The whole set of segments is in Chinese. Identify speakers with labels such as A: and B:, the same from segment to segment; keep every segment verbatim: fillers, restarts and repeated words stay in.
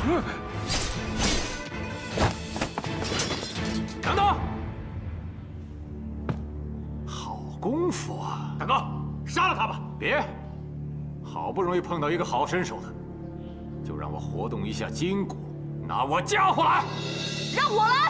A: 等等！好功夫啊，大哥，杀了他吧！别，好不容易碰到一个好身手的，就让我活动一下筋骨，拿我家伙来！
B: 让我来！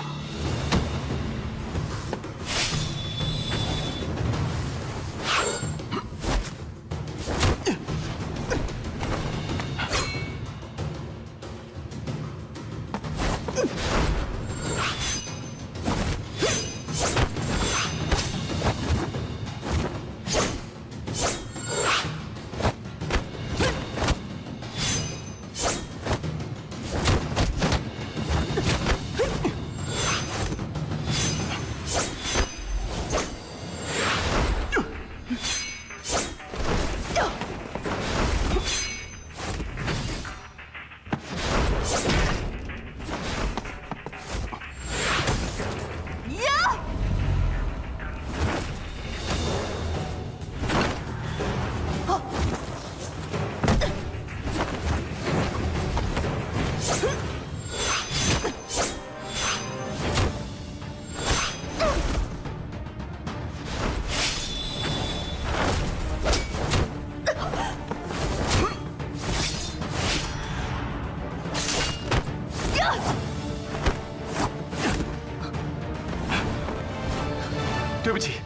C: 对不起，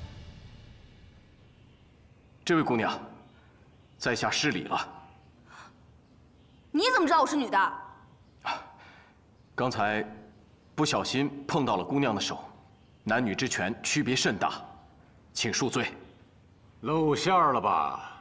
C: 这位姑娘，在下失礼了。
B: 你怎么知道我是女的？
C: 刚才不小心碰到了姑娘的手，男女之权区别甚大，请恕罪。
A: 露馅了吧？